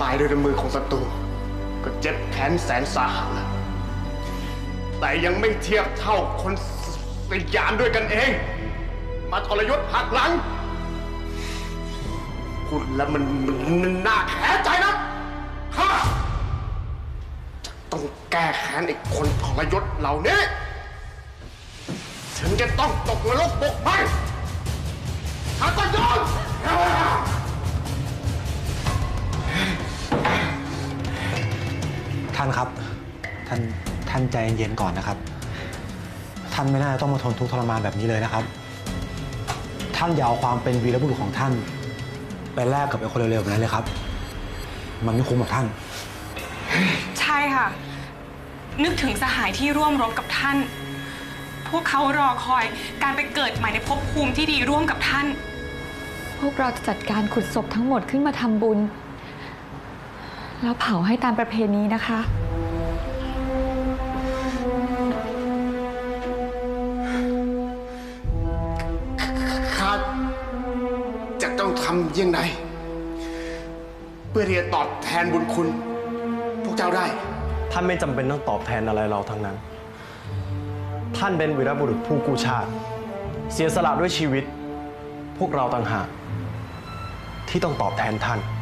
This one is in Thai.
ตายด้วยมือของศัตรูก็เจ็บแค้นแสนสาหัสแล้วแต่ยังไม่เทียบเท่าคนสยามด้วยกันเองมาทรยศหักหลังพูดแล้วมันน่าแค้นใจนะข้าจะต้องแก้แค้นไอ้คนทรยศเหล่านี้ถึงจะต้องตกนรกบกไหมข้าก็ยอมท่านครับท่านใจเย็นๆก่อนนะครับท่านไม่น่าจะต้องมาทนทุกข์ทรมานแบบนี้เลยนะครับท่านอย่าเอาความเป็นวีรบุรุษของท่านไปแลกกับไอ้คนเร็วๆแบบนั้นเลยครับมันไม่คุ้มกับท่านใช่ค่ะนึกถึงสหายที่ร่วมรบกับท่านพวกเขารอคอยการไปเกิดใหม่ในภพภูมิที่ดีร่วมกับท่านพวกเราจะจัดการขุดศพทั้งหมดขึ้นมาทำบุญแล้วเผาให้ตามประเพณีนะคะข้าจะต้องทำยังไงเพื่อที่จะตอบแทนบุญคุณพวกเจ้าได้ท่านไม่จำเป็นต้องตอบแทนอะไรเราทั้งนั้นท่านเป็นวีรบุรุษผู้กู้ชาติเสียสละด้วยชีวิตพวกเราต่างหากที่ต้องตอบแทนท่าน